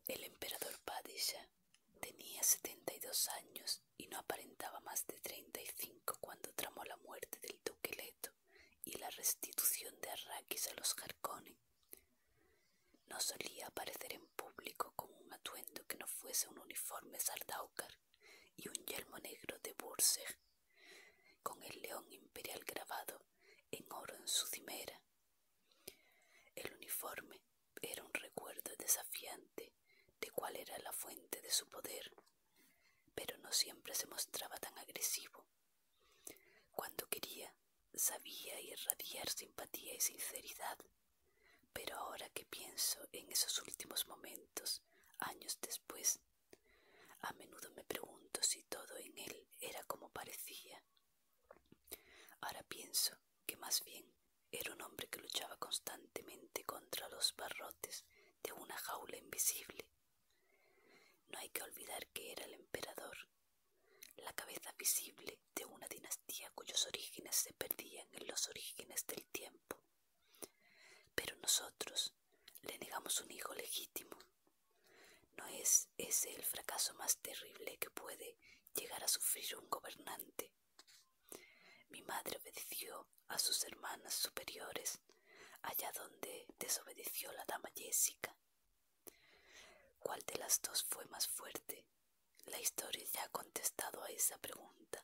El emperador Padishah tenía 72 años y no aparentaba más de 35 cuando tramó la muerte del duque Leto y la restitución de Arrakis a los Harkonnen. No solía aparecer en público con un atuendo que no fuese un uniforme Sardaukar y un yelmo negro de Burzeg, con el león imperial grabado en oro en su cimera. El uniforme era un recuerdo desafiante de cuál era la fuente de su poder, pero no siempre se mostraba tan agresivo. Cuando quería, sabía irradiar simpatía y sinceridad, pero ahora que pienso en esos últimos momentos, años después, a menudo me pregunto si todo en él era como parecía. Ahora pienso que más bien era un hombre que luchaba constantemente contra los barrotes de una jaula invisible. No hay que olvidar que era el emperador, la cabeza visible de una dinastía cuyos orígenes se perdían en los orígenes del tiempo. Pero nosotros le negamos un hijo legítimo. ¿No es ese el fracaso más terrible que puede llegar a sufrir un gobernante? Mi madre obedeció a sus hermanas superiores, allá donde desobedeció la dama Jessica. ¿Cuál de las dos fue más fuerte? La historia ya ha contestado a esa pregunta.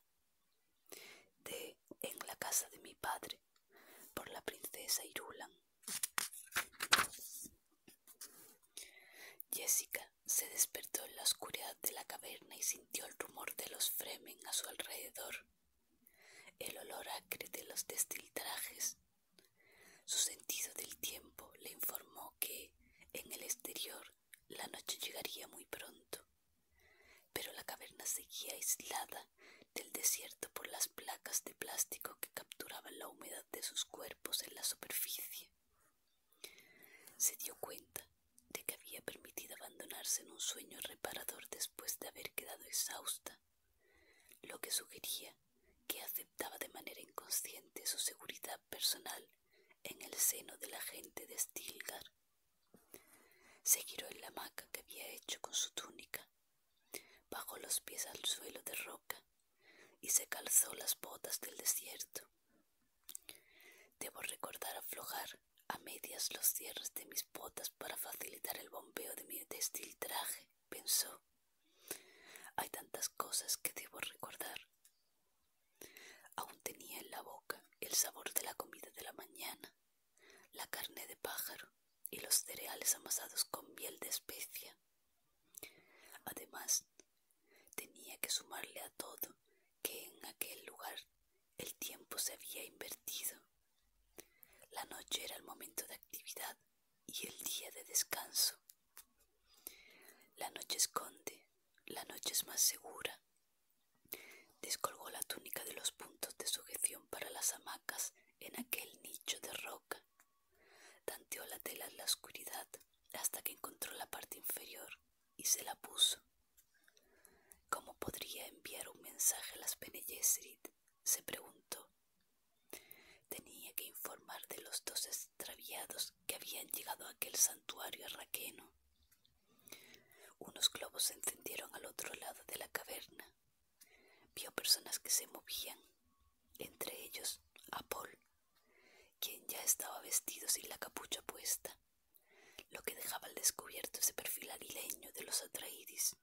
En la casa de mi padre, por la princesa Irulan. Jessica se despertó en la oscuridad de la caverna y sintió el rumor de los Fremen a su alrededor, el olor acre de los destiltrajes. Su sentido del tiempo le informó que, en el exterior, la noche llegaría muy pronto, pero la caverna seguía aislada del desierto por las placas de plástico que capturaban la humedad de sus cuerpos en la superficie. Se dio cuenta de que había permitido abandonarse en un sueño reparador después de haber quedado exhausta, lo que sugería que aceptaba de manera inconsciente su seguridad personal en el seno de la gente de Stilgar. Se giró en la hamaca que había hecho con su túnica, bajó los pies al suelo de roca y se calzó las botas del desierto. Debo recordar aflojar a medias los cierres de mis botas para facilitar el bombeo de mi destiltraje, pensó. Hay tantas cosas que debo recordar. Aún tenía en la boca el sabor de la comida de la mañana, la carne de pájaro y los cereales amasados con miel de especia. Además, tenía que sumarle a todo que en aquel lugar el tiempo se había invertido. La noche era el momento de actividad y el día de descanso. La noche esconde, la noche es más segura. Descolgó la túnica de los puntos de sujeción para las hamacas en aquel nicho de roca. Tanteó la tela en la oscuridad hasta que encontró la parte inferior y se la puso. ¿Cómo podría enviar un mensaje a las Bene Gesserit?, se preguntó. Tenía que informar de los dos extraviados que habían llegado a aquel santuario arraqueno. Unos globos se encendieron al otro lado de la caverna. Vio personas que se movían, entre ellos a Paul, quien ya estaba vestido sin la capucha puesta, lo que dejaba al descubierto ese perfil aguileño de los Atreides.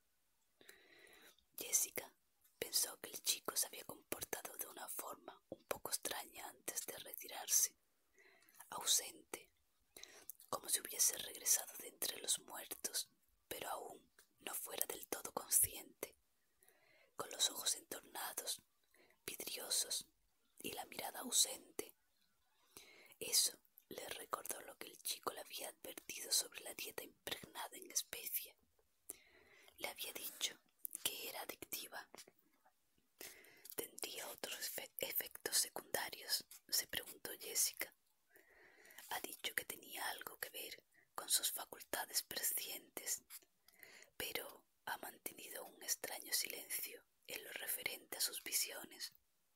Jessica pensó que el chico se había comportado de una forma un poco extraña antes de retirarse, ausente, como si hubiese regresado de entre los muertos, pero aún no fuera del todo consciente, con los ojos entornados, vidriosos y la mirada ausente. Eso le recordó lo que el chico le había advertido sobre la dieta impregnada en especia. Le había dicho que era adictiva. ¿Tendría otros efectos secundarios?, se preguntó Jessica. Ha dicho que tenía algo que ver con sus facultades prescientes, pero ha mantenido un extraño silencio en lo referente a sus visiones.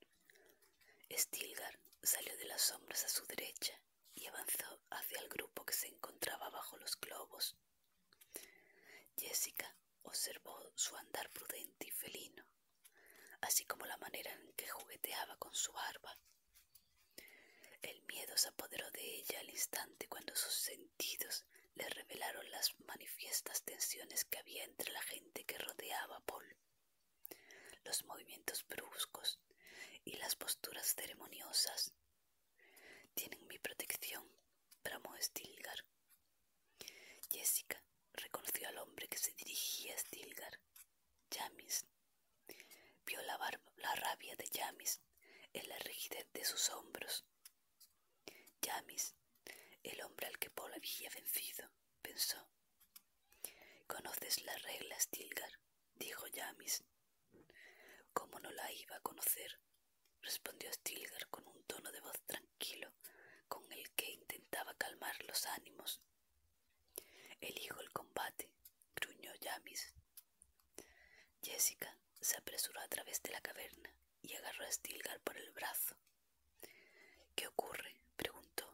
Stilgar salió de las sombras a su derecha y avanzó hacia el grupo que se encontraba bajo los globos. Jessica observó su andar prudente y felino, así como la manera en que jugueteaba con su barba. El miedo se apoderó de ella al instante cuando sus sentidos le revelaron las manifiestas tensiones que había entre la gente que rodeaba a Paul. Los movimientos bruscos y las posturas ceremoniosas. «Tienen mi protección», bramó Stilgar. Jessica reconoció al hombre que se dirigía a Stilgar. Jamis. Vio la rabia de Jamis en la rigidez de sus hombros. Jamis, el hombre al que Paul había vencido, pensó. «¿Conoces la regla, Stilgar?», dijo Jamis. «¿Cómo no la iba a conocer?», respondió Stilgar con un tono de voz tranquilo con el que intentaba calmar los ánimos. «Elijo el combate», gruñó Jamis. Jessica se apresuró a través de la caverna y agarró a Stilgar por el brazo. «¿Qué ocurre?», preguntó.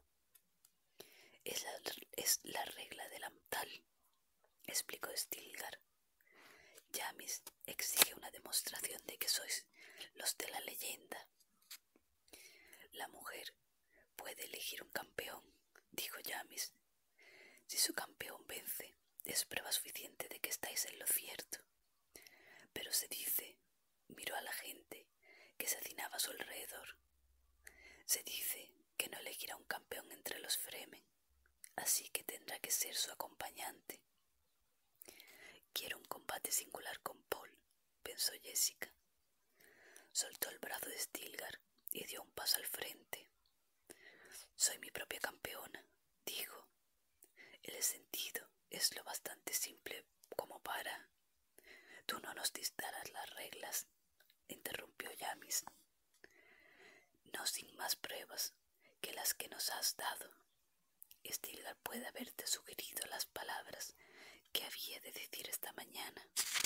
Es la regla de la tal», explicó Stilgar. «Jamis exige una demostración de que sois los de la leyenda». «La mujer puede elegir un campeón», dijo Jamis. «Si su campeón vence, es prueba suficiente de que estáis en lo cierto. Pero se dice», miró a la gente que se hacinaba a su alrededor, «se dice que no elegirá un campeón entre los Fremen, así que tendrá que ser su acompañante». «Quiero un combate singular con Paul», pensó Jessica. Soltó el brazo de Stilgar y dio un paso al frente. «Soy mi propia campeona», dijo. «El sentido es lo bastante simple como para...». «Tú no nos dictarás las reglas», interrumpió Jamis. «No sin más pruebas que las que nos has dado. Stilgar puede haberte sugerido las palabras que había de decir esta mañana.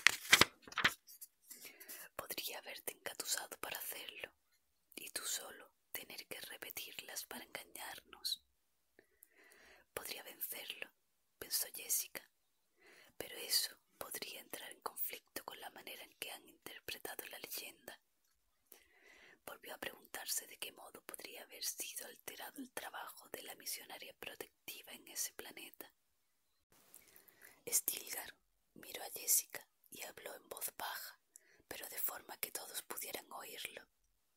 Podría haberte engatusado para hacerlo, y tú solo tener que repetirlas para engañarnos». «Podría vencerlo», pensó Jessica, «pero eso podría entrar en conflicto con la manera en que han interpretado la leyenda». Volvió a preguntarse de qué modo podría haber sido alterado el trabajo de la misionaria protectiva en ese planeta. Stilgar miró a Jessica y habló en voz baja, pero de forma que todos pudieran oírlo.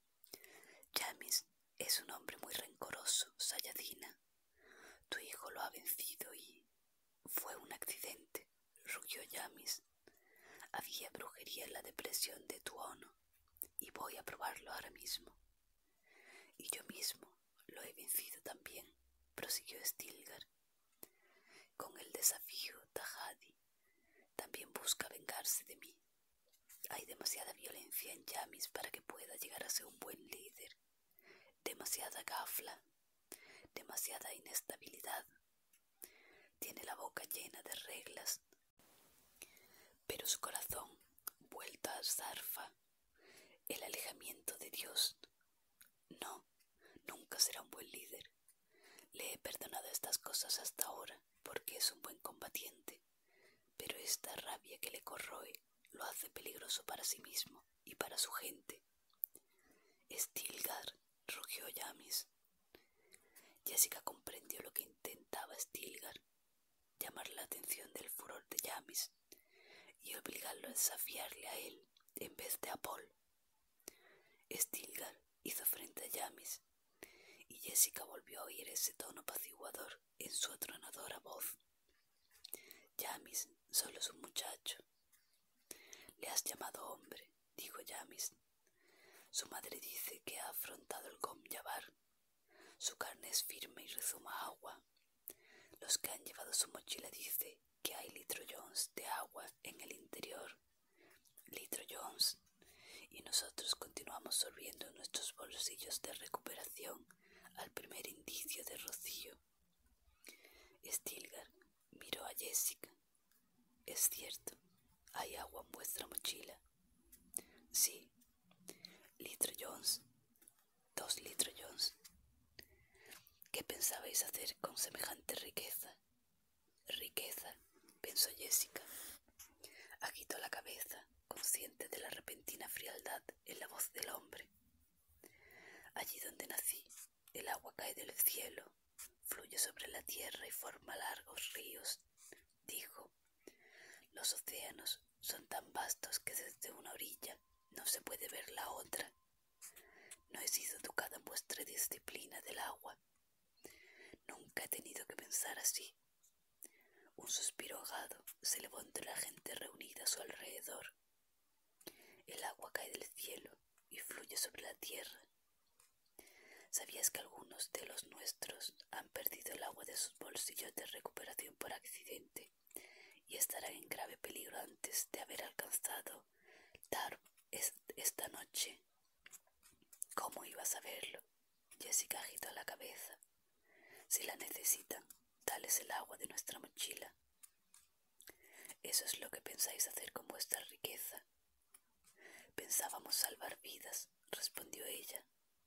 «Jamis es un hombre muy rencoroso, Sayadina. Tu hijo lo ha vencido y... fue un accidente», rugió Jamis. «Había brujería en la depresión de Tuono y voy a probarlo ahora mismo». «Y yo mismo lo he vencido también», prosiguió Stilgar. «Con el desafío, Tahadi también busca vengarse de mí. Hay demasiada violencia en Jamis para que pueda llegar a ser un buen líder. Demasiada gafla, demasiada inestabilidad. Tiene la boca llena de reglas, pero su corazón vuelto a Zarfa, el alejamiento de Dios. No, nunca será un buen líder. Le he perdonado estas cosas hasta ahora porque es un buen combatiente, pero esta rabia que le corroe lo hace peligroso para sí mismo y para su gente». «Stilgar», rugió Jamis. Jessica comprendió lo que intentaba Stilgar, llamar la atención del furor de Jamis y obligarlo a desafiarle a él en vez de a Paul. Stilgar hizo frente a Jamis y Jessica volvió a oír ese tono apaciguador en su atronadora voz. «Jamis solo es un muchacho». «Le has llamado hombre», dijo Jamis. «Su madre dice que ha afrontado el Gom-Jabbar. Su carne es firme y rezuma agua. Los que han llevado su mochila dicen que hay litrojones de agua en el interior. Litrojones. Y nosotros continuamos sorbiendo nuestros bolsillos de recuperación al primer indicio de rocío». Stilgar miró a Jessica. «Es cierto, hay agua en vuestra mochila». «Sí. Litrojones. 2 litrojones. ¿Qué pensabais hacer con semejante riqueza?» «Riqueza», pensó Jessica. agitó la cabeza, consciente de la repentina frialdad en la voz del hombre. Allí donde nací, el agua cae del cielo, fluye sobre la tierra y forma largos ríos, dijo. Los océanos son tan vastos que desde una orilla no se puede ver la otra. No he sido educada en vuestra disciplina del agua. Nunca he tenido que pensar así. Un suspiro ahogado se elevó entre la gente reunida a su alrededor. El agua cae del cielo y fluye sobre la tierra. ¿Sabías que algunos de los nuestros han perdido el agua de sus bolsillos de recuperación por accidente y estarán en grave peligro antes de haber alcanzado Tarbes esta noche? ¿Cómo ibas a verlo? Jessica agitó la cabeza. Si la necesitan, dales el agua de nuestra mochila. Eso es lo que pensáis hacer con vuestra riqueza. Pensábamos salvar vidas, respondió ella.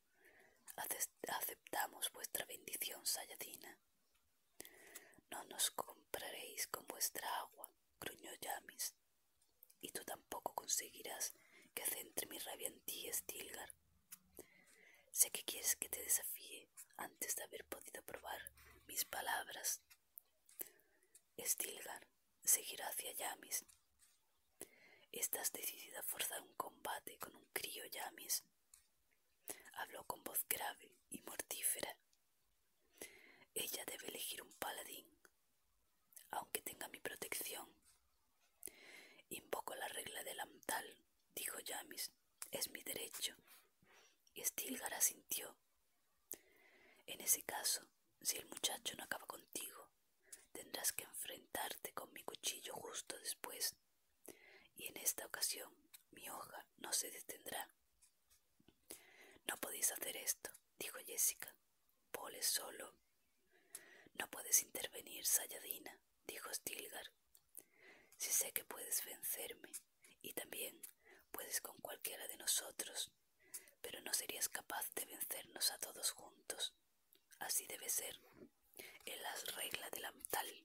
Aceptamos vuestra bendición, Sayadina. No nos compraréis con vuestra agua, gruñó Yamis. Y tú tampoco conseguirás que centre mi rabia en ti, Stilgar. Sé que quieres que te desafíe antes de haber podido probar mis palabras. Stilgar se giró hacia Yamis. ¿Estás decidida a forzar un combate con un crío, Yamis? Habló con voz grave y mortífera. Ella debe elegir un paladín, aunque tenga mi protección. Invoco la regla del Amtal, dijo Yamis. Es mi derecho. Stilgar asintió. En ese caso, si el muchacho no acaba contigo, tendrás que enfrentarte con mi cuchillo justo después. Y en esta ocasión, mi hoja no se detendrá. No podéis hacer esto, dijo Jessica. Paul es solo. No puedes intervenir, Sayadina, dijo Stilgar. Si sé que puedes vencerme, y también puedes con cualquiera de nosotros, pero no serías capaz de vencernos a todos juntos. Así debe ser. En las reglas del Amtal.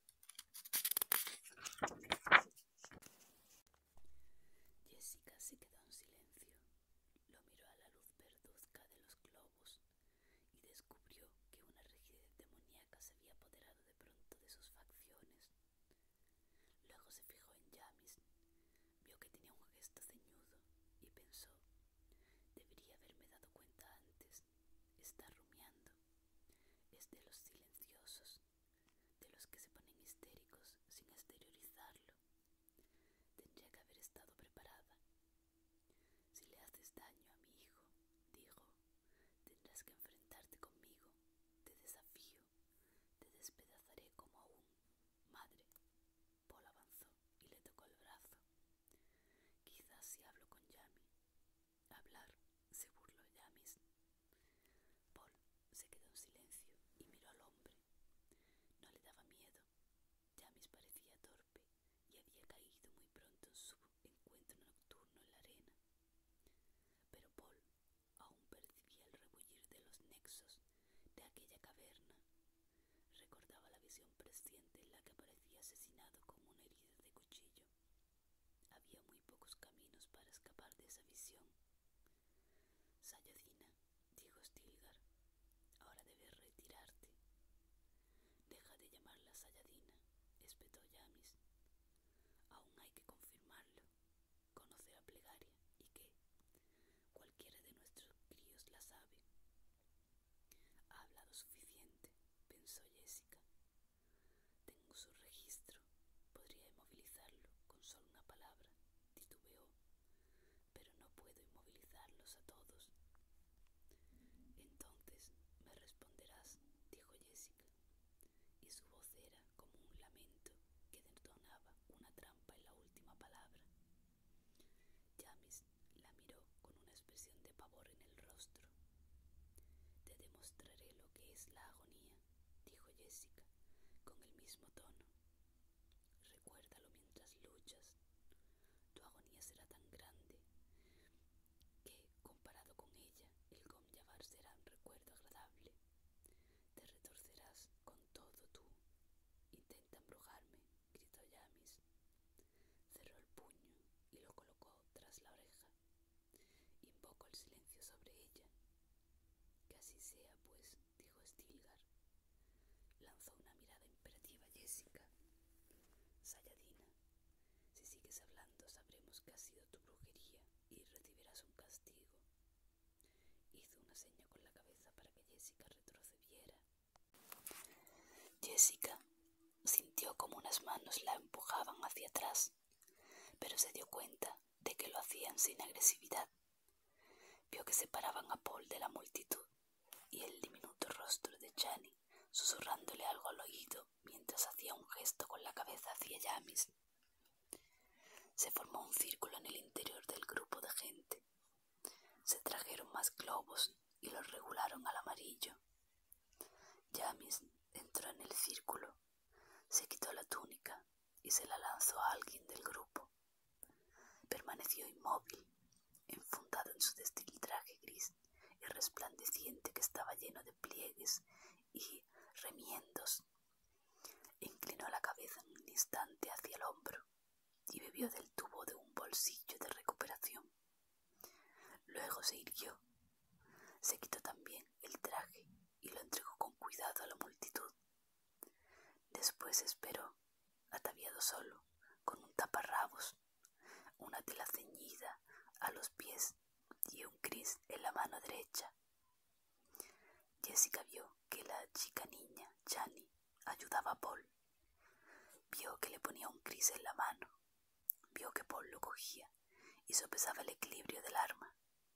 Jessica se quedó en silencio. Lo miró a la luz verduzca de los globos y descubrió que una rigidez demoníaca se había apoderado de pronto de sus facciones. Luego se fijó en Yamis, vio que tenía un gesto ceñudo y pensó, debería haberme dado cuenta antes. Está rumiando. Es de los silenciosos, de los Jessica sintió como unas manos la empujaban hacia atrás, pero se dio cuenta de que lo hacían sin agresividad. Vio que separaban a Paul de la multitud y el diminuto rostro de Chani susurrándole algo al oído mientras hacía un gesto con la cabeza hacia Jamis. Se formó un círculo en el interior del grupo de gente. Se trajeron más globos y los regularon al amarillo. Jamis entró en el círculo, se quitó la túnica y se la lanzó a alguien del grupo. Permaneció inmóvil, enfundado en su textil traje gris y resplandeciente que estaba lleno de pliegues y remiendos. Inclinó la cabeza en un instante hacia el hombro y bebió del tubo de un bolsillo de recuperación. Luego se irguió, se quitó también el traje y lo entregó con cuidado a la multitud. Después esperó, ataviado solo, con un taparrabos, una tela ceñida a los pies y un cris en la mano derecha. Jessica vio que la chica niña, Chani, ayudaba a Paul. Vio que le ponía un cris en la mano. Vio que Paul lo cogía y sopesaba el equilibrio del arma.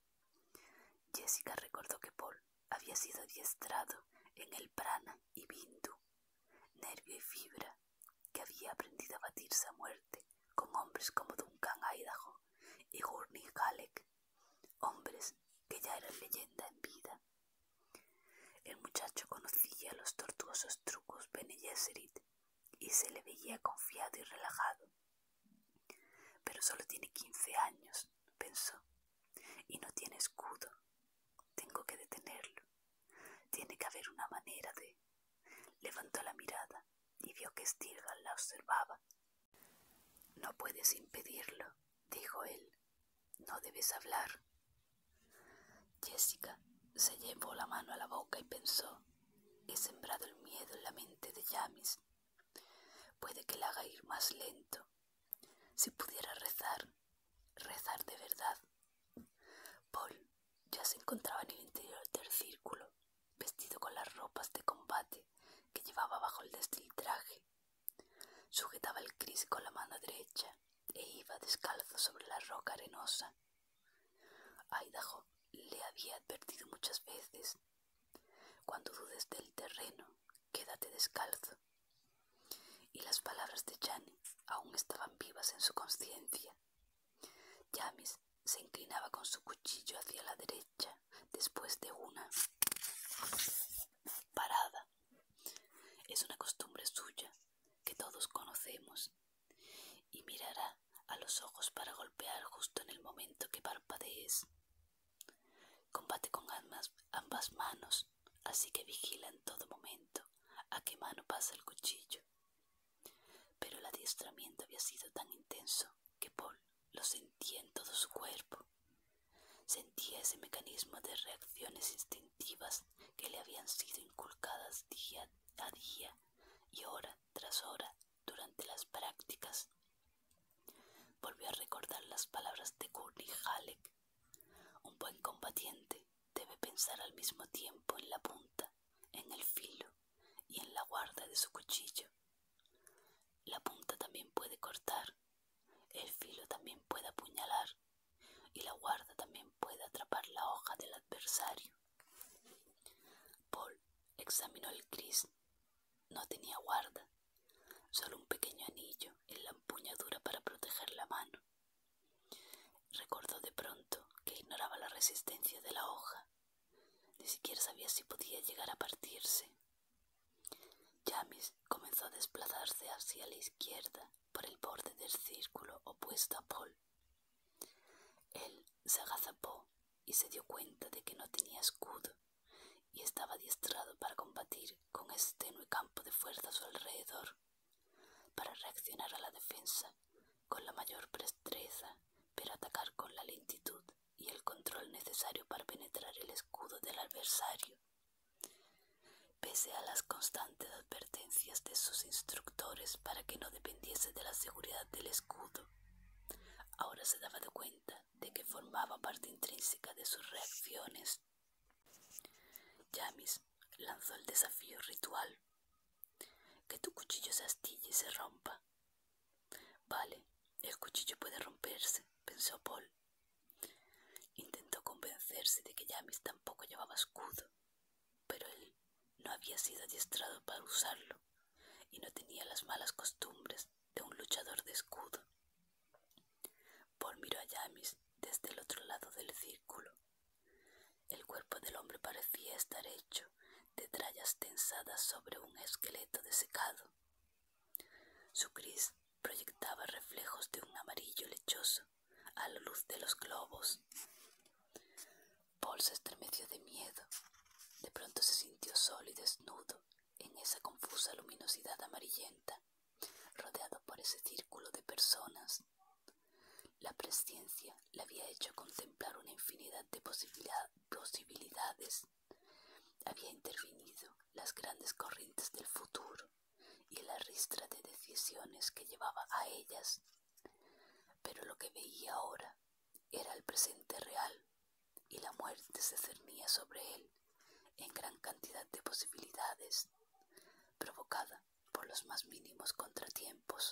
Jessica recordó que Paul había sido adiestrado en el prana y bindu, nervio y fibra, que había aprendido a batirse a muerte con hombres como Duncan Idaho y Gurney Halleck, hombres que ya eran leyenda en vida. El muchacho conocía los tortuosos trucos Bene Gesserit y se le veía confiado y relajado. Pero solo tiene 15 años, pensó, y no tiene escudo. Tengo que detenerlo. Tiene que haber una manera de... Levantó la mirada y vio que Stirgal la observaba. No puedes impedirlo, dijo él. No debes hablar. Jessica se llevó la mano a la boca y pensó: he sembrado el miedo en la mente de Jamis. Puede que la haga ir más lento. Si pudiera rezar de verdad. Paul ya se encontraba en el interior del círculo, vestido con las ropas de combate que llevaba bajo el textil traje. Sujetaba el cris con la mano derecha e iba descalzo sobre la roca arenosa. Idaho le había advertido muchas veces: cuando dudes del terreno, quédate descalzo. Y las palabras de Chani aún estaban vivas en su conciencia. Jamis se inclinaba con su cuchillo hacia la derecha después de una parada. Es una costumbre suya que todos conocemos, y mirará a los ojos para golpear justo en el momento que parpadees. Combate con ambas manos, así que vigila en todo momento a qué mano pasa el cuchillo. Pero el adiestramiento había sido tan intenso que Paul lo sentía en todo su cuerpo. Sentía ese mecanismo de reacciones instintivas que le habían sido inculcadas día a día y hora tras hora durante las prácticas. Volvió a recordar las palabras de Gurney Halleck: un buen combatiente debe pensar al mismo tiempo en la punta, en el filo y en la guarda de su cuchillo. La punta también puede cortar, el filo también puede apuñalar y la guarda también puede atrapar la hoja del adversario. Paul examinó el cris. No tenía guarda, solo un pequeño anillo en la empuñadura para proteger la mano. Recordó de pronto que ignoraba la resistencia de la hoja. Ni siquiera sabía si podía llegar a partirse. Jamis comenzó a desplazarse hacia la izquierda por el borde del círculo opuesto a Paul. Él se agazapó y se dio cuenta de que no tenía escudo y estaba adiestrado para combatir con ese tenue campo de fuerza a su alrededor, para reaccionar a la defensa con la mayor destreza, pero atacar con la lentitud y el control necesario para penetrar el escudo del adversario. Pese a las constantes advertencias de sus instructores para que no dependiese de la seguridad del escudo, ahora se daba cuenta de que formaba parte intrínseca de sus reacciones. Jamis lanzó el desafío ritual. que tu cuchillo se astille y se rompa. Vale, el cuchillo puede romperse, pensó Paul. Intentó convencerse de que Jamis tampoco llevaba escudo, pero él no había sido adiestrado para usarlo y no tenía las malas costumbres de un luchador de escudo. Paul miró a Jamis desde el otro lado del círculo. El cuerpo del hombre parecía estar hecho de trallas tensadas sobre un esqueleto desecado. Su gris proyectaba reflejos de un amarillo lechoso a la luz de los globos. Paul se estremeció de miedo. De pronto se sintió solo y desnudo en esa confusa luminosidad amarillenta, rodeado por ese círculo de personas. La presciencia le había hecho contemplar una infinidad de posibilidades. Había intervenido las grandes corrientes del futuro y la ristra de decisiones que llevaba a ellas. Pero lo que veía ahora era el presente real, y la muerte se cernía sobre él en gran cantidad de posibilidades, provocada por los más mínimos contratiempos.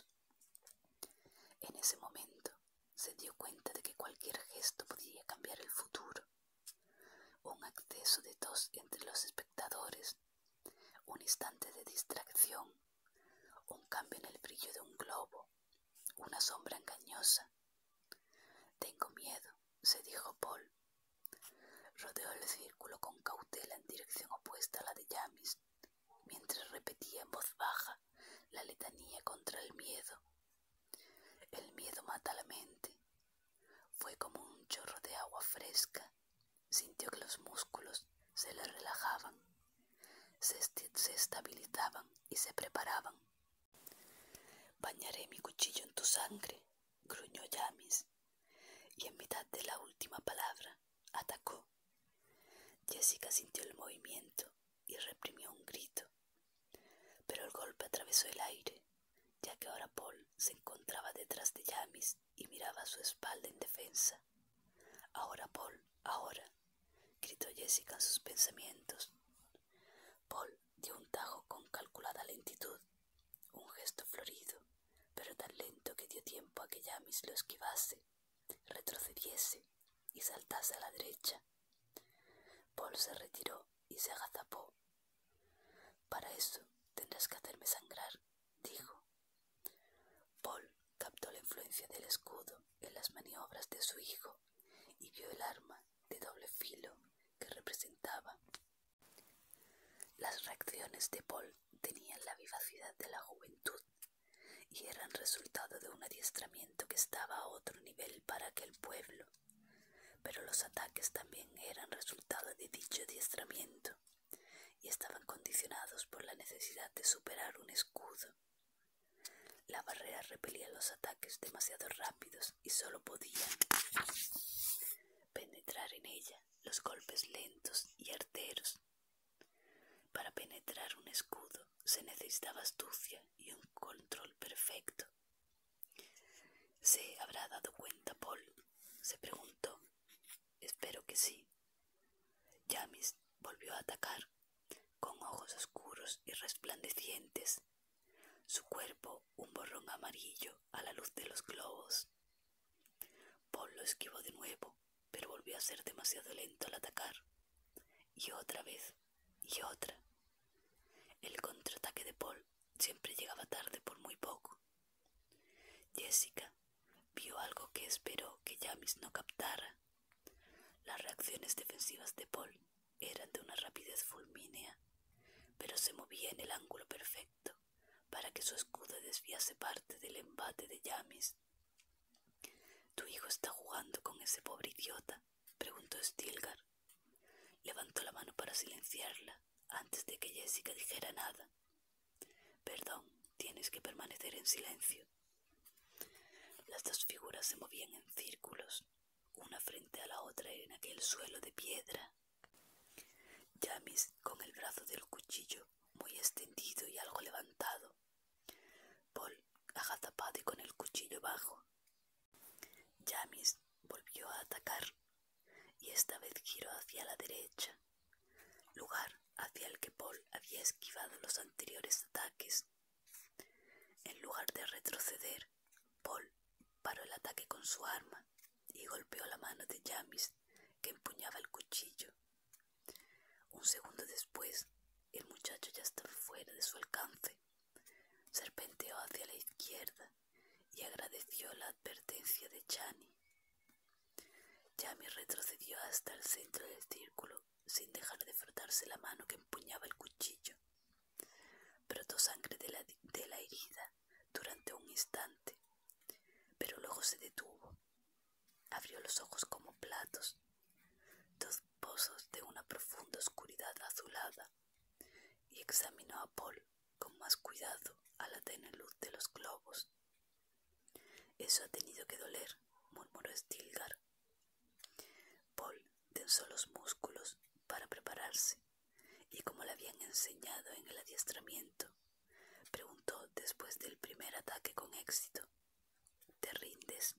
En ese momento se dio cuenta de que cualquier gesto podía cambiar el futuro. Un acceso de tos entre los espectadores, un instante de distracción, un cambio en el brillo de un globo, una sombra engañosa. «Tengo miedo», se dijo Paul. Rodeó el círculo con cautela en dirección opuesta a la de Jamis, mientras repetía en voz baja la letanía contra el miedo. El miedo mata la mente. Fue como un chorro de agua fresca. Sintió que los músculos se le relajaban, se estabilizaban y se preparaban. «Bañaré mi cuchillo en tu sangre», gruñó Jamis, y en mitad de la última palabra atacó. Jessica sintió el movimiento y reprimió un grito, pero el golpe atravesó el aire, ya que ahora Paul se encontraba detrás de Jamis y miraba a su espalda indefensa. «Ahora, Paul, ahora», gritó Jessica en sus pensamientos. Paul dio un tajo con calculada lentitud, un gesto florido, pero tan lento que dio tiempo a que Jamis lo esquivase, retrocediese y saltase a la derecha. Paul se retiró y se agazapó. «Para eso tendrás que hacerme sangrar», dijo. Paul captó la influencia del escudo en las maniobras de su hijo y vio el arma de doble filo que representaba. Las reacciones de Paul tenían la vivacidad de la juventud y eran resultado de un adiestramiento que estaba a otro nivel para aquel pueblo, pero los ataques también eran resultado de dicho adiestramiento y estaban condicionados por la necesidad de superar un escudo. La barrera repelía los ataques demasiado rápidos y solo podían penetrar en ella los golpes lentos y arteros. Para penetrar un escudo se necesitaba astucia y un control perfecto. ¿Se habrá dado cuenta Paul?, se preguntó. Espero que sí. Jamis volvió a atacar, con ojos oscuros y resplandecientes, su cuerpo un borrón amarillo a la luz de los globos. Paul lo esquivó de nuevo, pero volvió a ser demasiado lento al atacar. Y otra vez, y otra. El contraataque de Paul siempre llegaba tarde por muy poco. Jessica vio algo que esperó que Jamis no captara. Las reacciones defensivas de Paul eran de una rapidez fulmínea, pero se movía en el ángulo perfecto para que su escudo desviase parte del embate de Jamis. «¿Tu hijo está jugando con ese pobre idiota?», preguntó Stilgar. Levantó la mano para silenciarla antes de que Jessica dijera nada. «Perdón, tienes que permanecer en silencio». Las dos figuras se movían en círculos, una frente a la otra en aquel suelo de piedra. Jamis con el brazo del cuchillo muy extendido y algo levantado. Paul agazapado y con el cuchillo bajo. Jamis volvió a atacar y esta vez giró hacia la derecha, lugar hacia el que Paul había esquivado los anteriores ataques. retroceder, Paul paró el ataque con su arma y golpeó la mano de Jamis, que empuñaba el cuchillo. Un segundo después, el muchacho ya estaba fuera de su alcance. Serpenteó hacia la izquierda y agradeció la advertencia de Chani. Jamis retrocedió hasta el centro del círculo sin dejar de frotarse la mano que empuñaba el cuchillo. Brotó sangre de la herida durante un instante, pero luego se detuvo. Abrió los ojos como platos, dos pozos de una profunda oscuridad azulada, y examinó a Paul con más cuidado a la tenue luz de los globos. «Eso ha tenido que doler», murmuró Stilgar. Paul tensó los músculos para prepararse, y como le habían enseñado en el adiestramiento, preguntó después del primer ataque con éxito: «¿Te rindes?»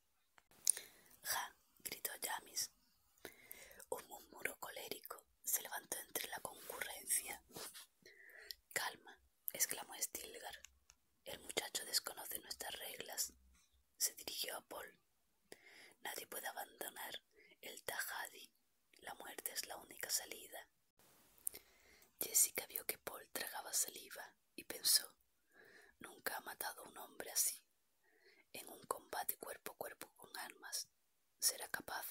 «Ja», gritó Jamis. Un murmuro colérico se levantó entre la concurrencia. «Calma», exclamó Stilgar. «El muchacho desconoce nuestras reglas». Se dirigió a Paul. «Nadie puede abandonar el Tahadi. La muerte es la única salida». Jessica vio que Paul tragaba saliva y pensó: nunca ha matado a un hombre así. En un combate cuerpo a cuerpo con armas, ¿será capaz?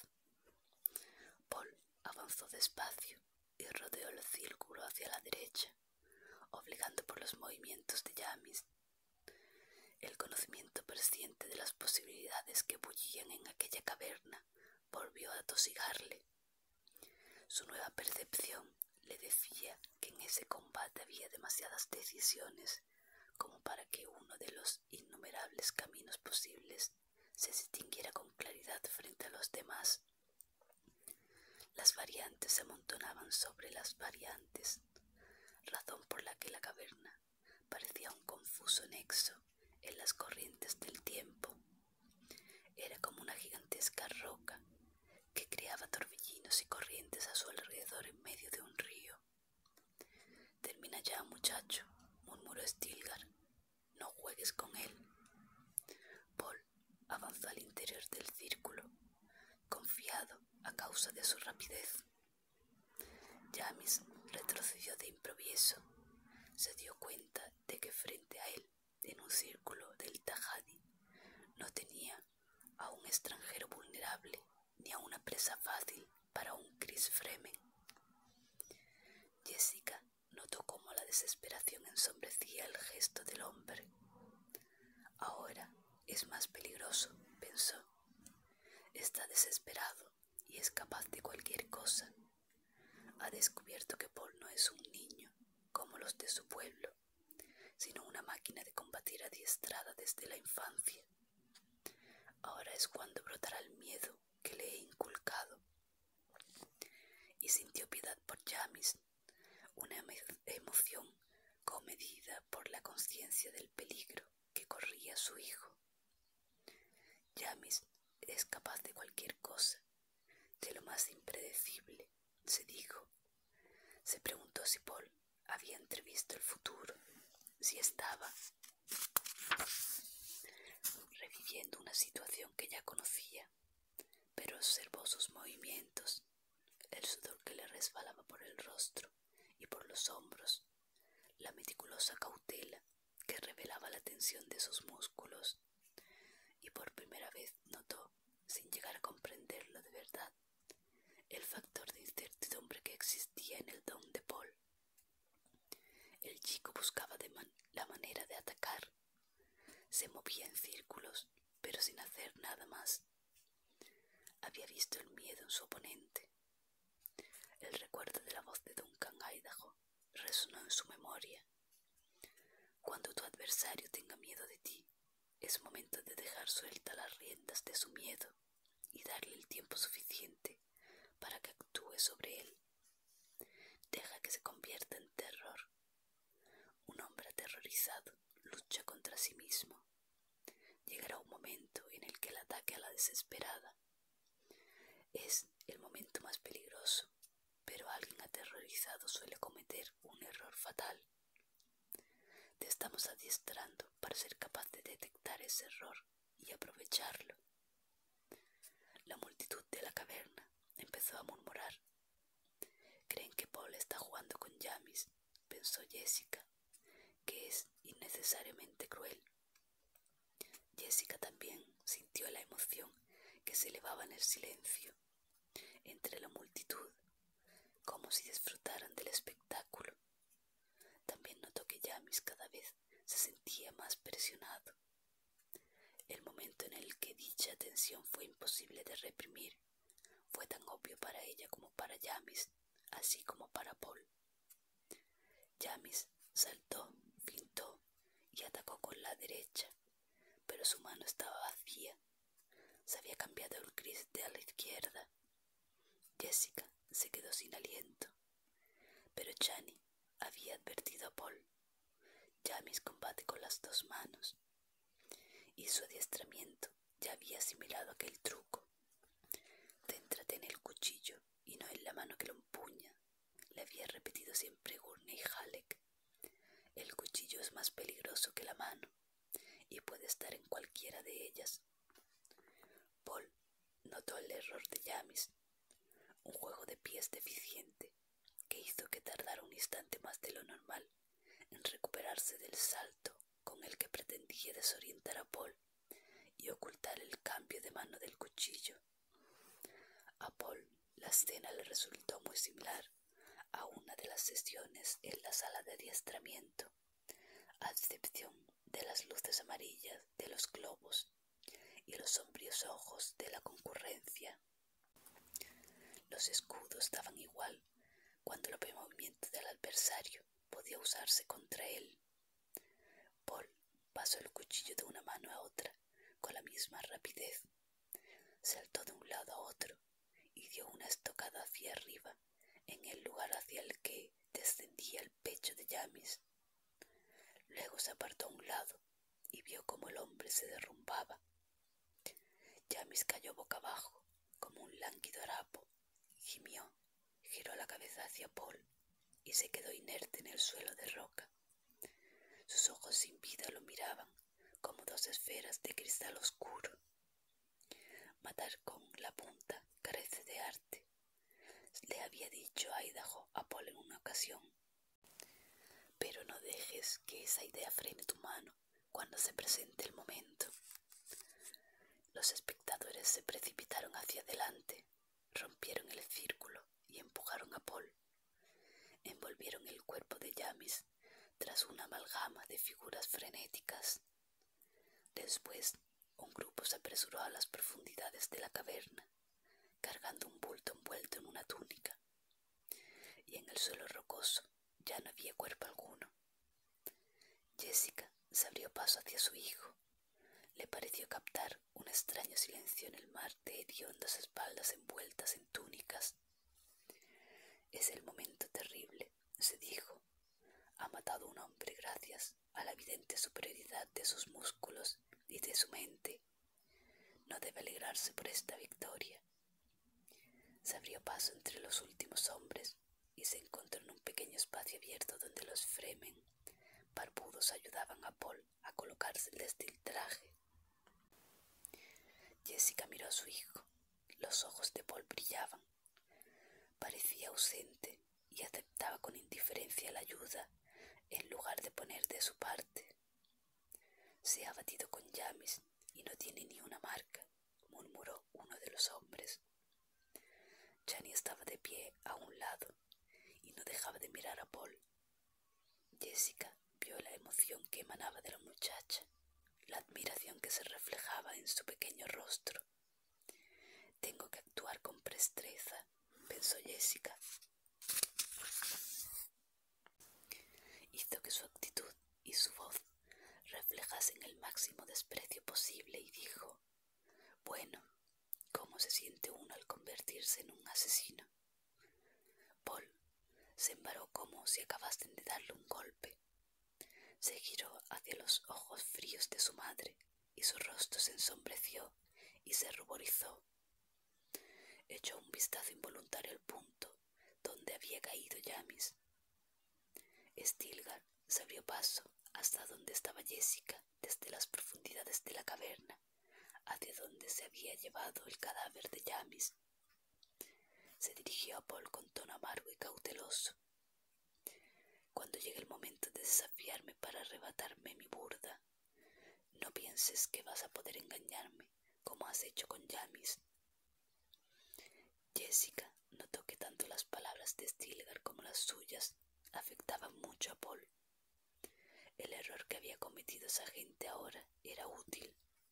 Paul avanzó despacio y rodeó el círculo hacia la derecha, obligando por los movimientos de Jamis. El conocimiento presciente de las posibilidades que bullían en aquella caverna volvió a atosigarle. Su nueva percepción le decía que en ese combate había demasiadas decisiones como para que uno de los innumerables caminos posibles se distinguiera con claridad frente a los demás. Las variantes se amontonaban sobre las variantes, razón por la que la caverna parecía un confuso nexo en las corrientes del tiempo. Era como una gigantesca roca que creaba torbellinos y corrientes a su alrededor en medio de un río. «Termina ya, muchacho», murmuró Stilgar. «No juegues con él». Paul avanzó al interior del círculo, confiado a causa de su rapidez. Jamis retrocedió de improviso. Se dio cuenta de que frente a él, en un círculo del Tahadi, no tenía a un extranjero vulnerable ni a una presa fácil para un Chris Fremen. Jessica notó cómo la desesperación ensombrecía el gesto del hombre. «Ahora es más peligroso», pensó. «Está desesperado y es capaz de cualquier cosa. Ha descubierto que Paul no es un niño como los de su pueblo, sino una máquina de combatir adiestrada desde la infancia. Ahora es cuando brotará el miedo que le he inculcado». Y sintió piedad por Jamis, una emoción comedida por la conciencia del peligro que corría su hijo. Jamis es capaz de cualquier cosa, de lo más impredecible, se dijo. Se preguntó si Paul había entrevisto el futuro, si estaba reviviendo una situación que ya conocía, pero observó sus movimientos, el sudor que le resbalaba por el rostro y por los hombros, la meticulosa cautela que revelaba la tensión de sus músculos, y por primera vez notó, sin llegar a comprenderlo de verdad, el factor de incertidumbre que existía en el don de Paul. El chico buscaba la manera de atacar. Se movía en círculos, pero sin hacer nada más. Había visto el miedo en su oponente. El recuerdo de la voz de Duncan Idaho resonó en su memoria. Cuando tu adversario tenga miedo de ti, es momento de dejar sueltas las riendas de su miedo y darle el tiempo suficiente para que actúe sobre él. Deja que se convierta en terror. Un hombre aterrorizado lucha contra sí mismo. Llegará un momento en el que el ataque a la desesperada es el momento más peligroso, pero alguien aterrorizado suele cometer un error fatal. Te estamos adiestrando para ser capaz de detectar ese error y aprovecharlo. La multitud de la caverna empezó a murmurar. «Creen que Paul está jugando con Jamis», pensó Jessica, «que es innecesariamente cruel». Jessica también sintió la emoción que se elevaba en el silencio entre la multitud, como si disfrutaran del espectáculo. También notó que Jamis cada vez se sentía más presionado. El momento en el que dicha tensión fue imposible de reprimir fue tan obvio para ella como para Jamis, así como para Paul. Jamis saltó, fintó y atacó con la derecha, pero su mano estaba vacía. Se había cambiado el gris de a la izquierda. Jessica se quedó sin aliento, pero Chani había advertido a Paul. Jamis combate con las dos manos, y su adiestramiento ya había asimilado aquel truco. «Céntrate en el cuchillo y no en la mano que lo empuña», le había repetido siempre Gurney Halleck. «El cuchillo es más peligroso que la mano y puede estar en cualquiera de ellas». Paul notó el error de Jamis, un juego de pies deficiente que hizo que tardara un instante más de lo normal en recuperarse del salto con el que pretendía desorientar a Paul y ocultar el cambio de mano del cuchillo. A Paul la escena le resultó muy similar a una de las sesiones en la sala de adiestramiento, a excepción de las luces amarillas de los globos y los sombríos ojos de la concurrencia. Los escudos daban igual cuando el movimiento del adversario podía usarse contra él. Paul pasó el cuchillo de una mano a otra con la misma rapidez. Saltó de un lado a otro y dio una estocada hacia arriba en el lugar hacia el que descendía el pecho de Jamis. Luego se apartó a un lado y vio cómo el hombre se derrumbaba. Jamis cayó boca abajo como un lánguido harapo, gimió, giró la cabeza hacia Paul y se quedó inerte en el suelo de roca. Sus ojos sin vida lo miraban como dos esferas de cristal oscuro. «Matar con la punta carece de arte», le había dicho Idaho a Paul en una ocasión. «Pero no dejes que esa idea frene tu mano cuando se presente el momento». Los espectadores se precipitaron hacia adelante, rompieron el círculo y empujaron a Paul. Envolvieron el cuerpo de Jamis tras una amalgama de figuras frenéticas. Después, un grupo se apresuró a las profundidades de la caverna, cargando un bulto envuelto en una túnica, y en el suelo rocoso ya no había cuerpo alguno. Jessica se abrió paso hacia su hijo. Le pareció captar un extraño silencio en el mar de hediondas espaldas envueltas en túnicas. «Es el momento terrible», se dijo. «Ha matado a un hombre gracias a la evidente superioridad de sus músculos y de su mente. No debe alegrarse por esta victoria». Se abrió paso entre los últimos hombres y se encontró en un pequeño espacio abierto donde los Fremen barbudos ayudaban a Paul a colocarse desde el traje. Jessica miró a su hijo. Los ojos de Paul brillaban. Parecía ausente y aceptaba con indiferencia la ayuda en lugar de poner de su parte. «Se ha batido con Jamis y no tiene ni una marca», murmuró uno de los hombres. Chani estaba de pie a un lado y no dejaba de mirar a Paul. Jessica vio la emoción que emanaba de la muchacha, la admiración que se reflejaba en su pequeño rostro. «Tengo que actuar con presteza», pensó Jessica. Hizo que su actitud y su voz reflejasen el máximo desprecio posible y dijo: «Bueno, ¿cómo se siente uno al convertirse en un asesino?» Paul se embaró como si acabasen de darle un golpe. Se giró hacia los ojos fríos de su madre y su rostro se ensombreció y se ruborizó. Echó un vistazo involuntario al punto donde había caído Jamis. Stilgar se abrió paso hasta donde estaba Jessica, desde las profundidades de la caverna, hacia donde se había llevado el cadáver de Yamis. Se dirigió a Paul con tono amargo y cauteloso. Cuando llegue el momento de desafiarme para arrebatarme mi burda, no pienses que vas a poder engañarme como has hecho con Yamis. Jessica notó que tanto las palabras de Stilgar como las suyas afectaban mucho a Paul. El error que había cometido esa gente ahora era útil.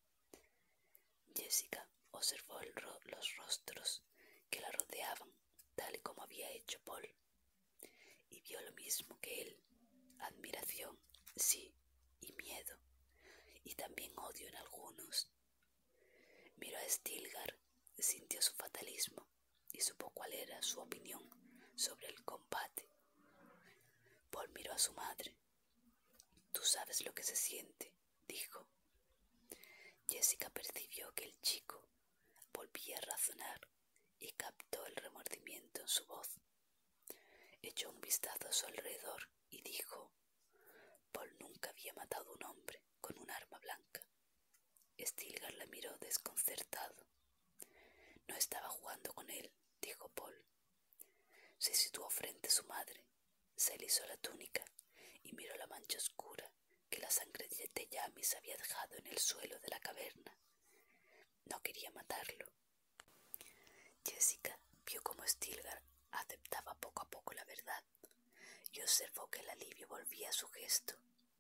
Jessica observó los rostros que la rodeaban, tal y como había hecho Paul, y vio lo mismo que él: admiración, sí, y miedo, y también odio en algunos. Miró a Stilgar, sintió su fatalismo y supo cuál era su opinión sobre el combate. Paul miró a su madre. «Tú sabes lo que se siente», dijo. Jessica percibió que el chico volvía a razonar y captó el remordimiento en su voz. Echó un vistazo a su alrededor y dijo: «Paul nunca había matado a un hombre con un arma blanca». Stilgar la miró desconcertado. «No estaba jugando con él», dijo Paul. Se situó frente a su madre, se alisó la túnica y miró la mancha oscura que la sangre de Yamis había dejado en el suelo de la caverna. No quería matarlo. Jessica vio cómo Stilgar aceptaba poco a poco la verdad y observó que el alivio volvía a su gesto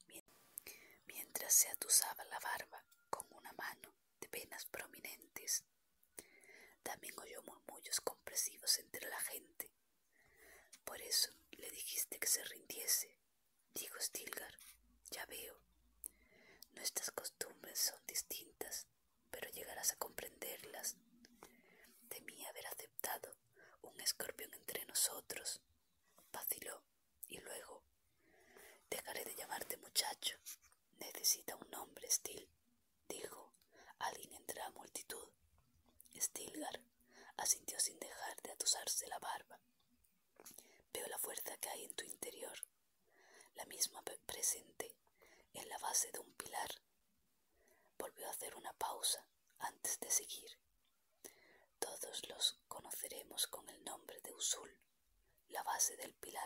mientras se atusaba la barba con una mano de venas prominentes. También oyó murmullos compresivos entre la gente. «Por eso le dijiste que se rindiese», dijo Stilgar. «Ya veo. Nuestras costumbres son distintas, pero llegarás a comprenderlas. Temí haber aceptado un escorpión entre nosotros», vaciló, y luego: «Dejaré de llamarte muchacho. Necesita un nombre, Stil», dijo alguien entre la multitud. Stilgar asintió sin dejar de atusarse la barba. «Veo la fuerza que hay en tu interior, la misma presente en la base de un pilar». Volvió a hacer una pausa antes de seguir. «Todos los conoceremos con el nombre de Usul, la base del pilar.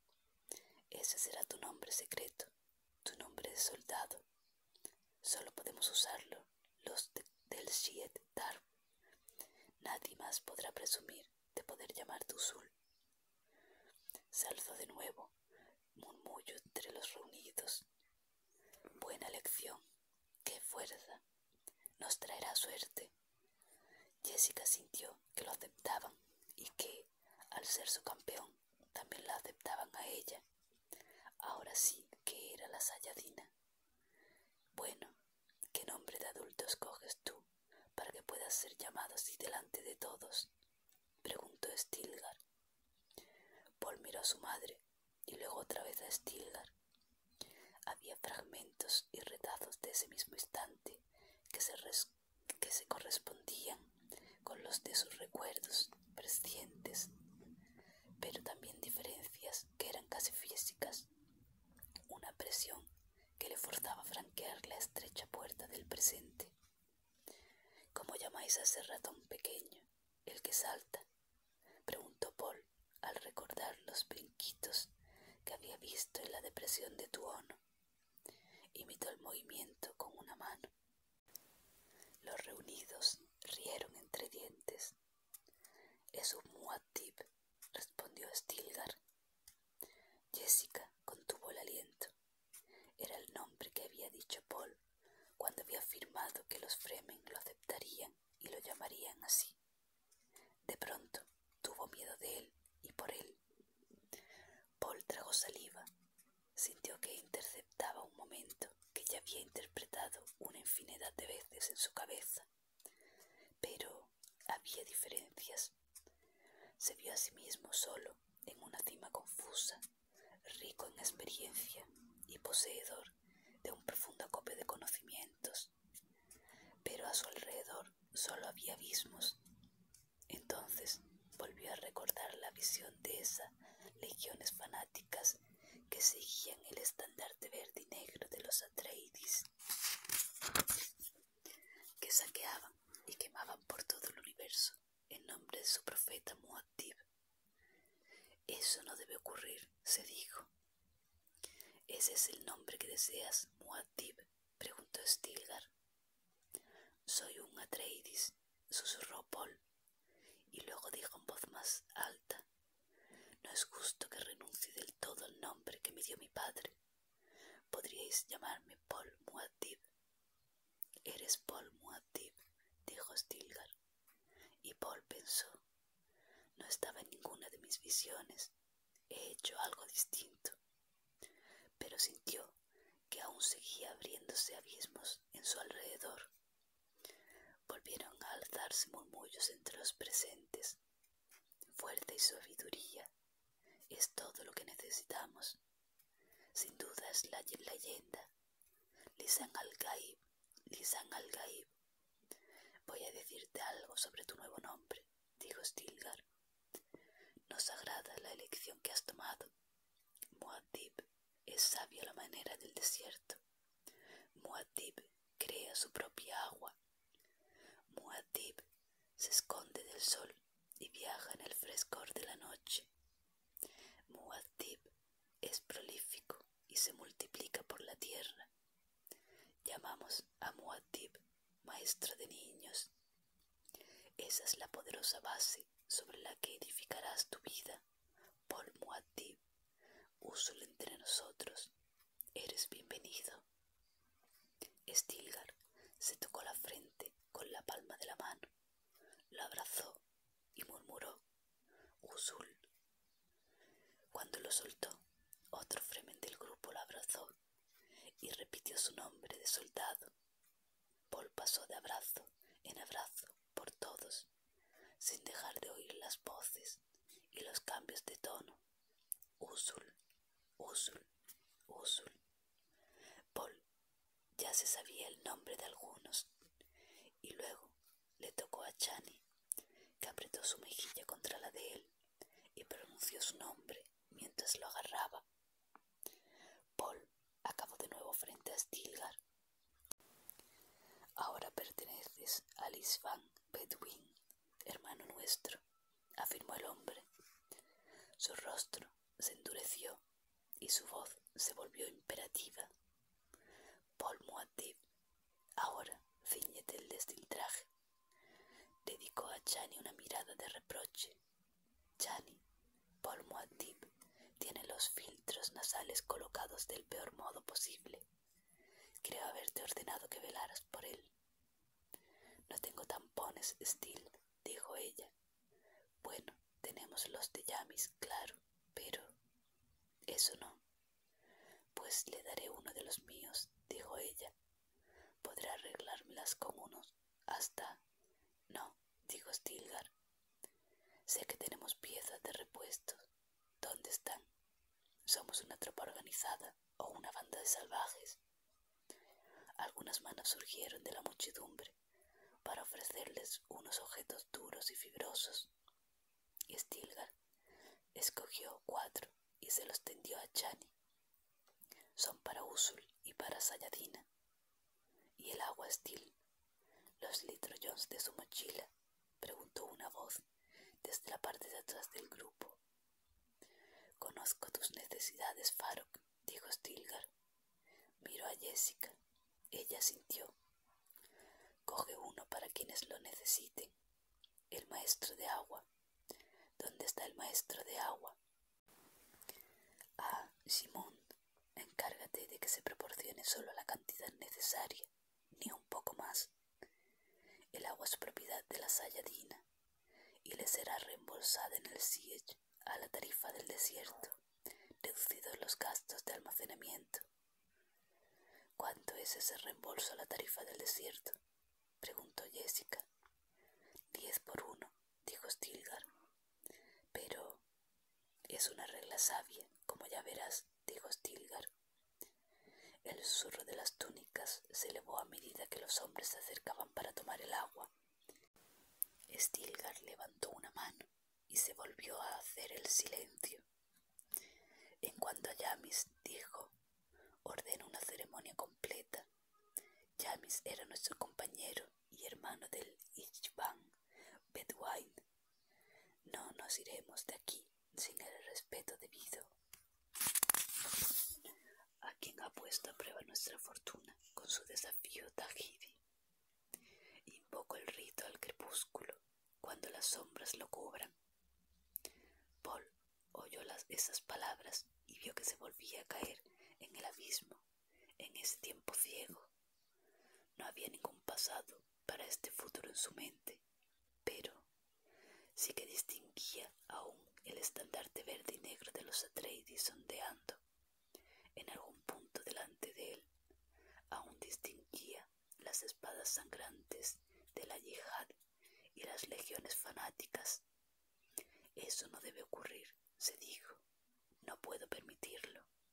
Ese será tu nombre secreto, tu nombre de soldado. Solo podemos usarlo los del Shiet Dar. Nadie más podrá presumir de poder llamarte Usul». Se alzó de nuevo murmullo entre los reunidos. «Buena elección, qué fuerza, nos traerá suerte». Jessica sintió que lo aceptaban y que, al ser su campeón, también la aceptaban a ella. Ahora sí que era la Saiyadina. «Bueno, ¿qué nombre de adulto escoges tú para que puedas ser llamado así delante de todos?», preguntó Stilgar. Paul miró a su madre y luego otra vez a Stilgar. Había fragmentos y retazos de ese mismo instante que se correspondían con los de sus recuerdos prescientes, pero también diferencias que eran casi físicas. Una presión que le forzaba a franquear la estrecha puerta del presente. «¿Cómo llamáis a ese ratón pequeño, el que salta?», preguntó Paul al recordar los brinquitos que había visto en la depresión de Tuono. Imitó el movimiento con una mano. Los reunidos rieron entre dientes. «Es un Muad'Dib», respondió Stilgar. Jessica contuvo el aliento. Era el nombre que había dicho Paul cuando había afirmado que los Fremen lo aceptarían y lo llamarían así. De pronto tuvo miedo de él y por él. Paul tragó saliva. Sintió que interceptaba un momento que ya había interpretado una infinidad de veces en su cabeza. Pero había diferencias. Se vio a sí mismo solo en una cima confusa, rico en experiencia y poseedor de un profundo acopio de conocimientos. Pero a su alrededor solo había abismos. Entonces volvió a recordar la visión de esas legiones fanáticas que seguían el estandarte verde y negro de los Atreides. de su profeta Muad'Dib. Eso no debe ocurrir, se dijo. ¿Ese es el nombre que deseas, Muad'Dib?, preguntó Stilgar. Soy un Atreides, susurró Paul, y luego dijo en voz más alta: no es justo que renuncie del todo al nombre que me dio mi padre. Podríais llamarme Paul Muad'Dib. Eres Paul Muad'Dib, dijo Stilgar, y Paul pensó: no estaba en ninguna de mis visiones, he hecho algo distinto. Pero sintió que aún seguía abriéndose abismos en su alrededor. Volvieron a alzarse murmullos entre los presentes. Fuerza y sabiduría es todo lo que necesitamos. Sin duda es la leyenda. Lisan al-Gaib, Lisan al-Gaib. Voy a decirte algo sobre tu nuevo nombre, dijo Stilgar. Nos agrada la elección que has tomado. Muad'Dib es sabio a la manera del desierto. Muad'Dib crea su propia agua. Muad'Dib se esconde del sol y viaja en el frescor de la noche. Muad'Dib es prolífico y se multiplica por la tierra. Llamamos a Muad'Dib maestro de niños. Esa es la poderosa base sobre la que edificarás tu vida, Paul Muad'Dib. Úsalo entre nosotros. Eres bienvenido. Stilgar se tocó la frente con la palma de la mano, lo abrazó y murmuró: Usul. Cuando lo soltó, otro Fremen del grupo lo abrazó y repitió su nombre de soldado. Paul pasó de abrazo en abrazo por todos, sin dejar de oír las voces y los cambios de tono. Usul, Usul, Usul. Paul ya se sabía el nombre de algunos, y luego le tocó a Chani, que apretó su mejilla contra la de él y pronunció su nombre mientras lo agarraba. Paul acabó de nuevo frente a Stilgar. Ahora perteneces al Isfán Bedouin, hermano nuestro, afirmó el hombre. Su rostro se endureció y su voz se volvió imperativa. Paul Muad'Dib, ahora cíñete el traje. Dedicó a Chani una mirada de reproche. Chani, Paul Muad'Dib tiene los filtros nasales colocados del peor modo posible. Creo haberte ordenado que velaras por él. No tengo tampones, Stil, dijo ella. Bueno, tenemos los de Yamis, claro, pero... eso no. Pues le daré uno de los míos, dijo ella. Podrá arreglármelas con unos hasta... No, dijo Stilgar. Sé que tenemos piezas de repuesto. ¿Dónde están? ¿Somos una tropa organizada o una banda de salvajes? Algunas manos surgieron de la muchedumbre para ofrecerles unos objetos duros y fibrosos. Stilgar escogió 4 y se los tendió a Chani. Son para Usul y para Sayadina. ¿Y el agua, Stil? ¿Los litrojohns de su mochila?, preguntó una voz desde la parte de atrás del grupo. Conozco tus necesidades, Farok, dijo Stilgar. Miró a Jessica. Ella sintió. Coge uno para quienes lo necesiten. El maestro de agua. ¿Dónde está el maestro de agua? Ah, Simón, encárgate de que se proporcione solo la cantidad necesaria, ni un poco más. El agua es propiedad de la Sayadina y le será reembolsada en el Siege a la tarifa del desierto, reducidos los gastos de almacenamiento. ¿Cuánto es ese reembolso a la tarifa del desierto?, preguntó Jessica. 10 por 1, dijo Stilgar. Pero es una regla sabia, como ya verás, dijo Stilgar. El susurro de las túnicas se elevó a medida que los hombres se acercaban para tomar el agua. Stilgar levantó una mano y se volvió a hacer el silencio. En cuanto a Yamis, dijo, ordeno una ceremonia completa. Yamis era nuestro compañero y hermano del Isfán Bedouin. No nos iremos de aquí sin el respeto debido a quien ha puesto a prueba nuestra fortuna con su desafío Tahidi. Invoco el rito al crepúsculo cuando las sombras lo cubran. Paul oyó esas palabras y vio que se volvía a caer en el abismo, en ese tiempo ciego. No había ningún pasado para este futuro en su mente, pero sí que distinguía aún el estandarte verde y negro de los Atreides ondeando en algún punto delante de él. Aún distinguía las espadas sangrantes de la yihad y las legiones fanáticas. Eso no debe ocurrir, se dijo. No puedo permitirlo.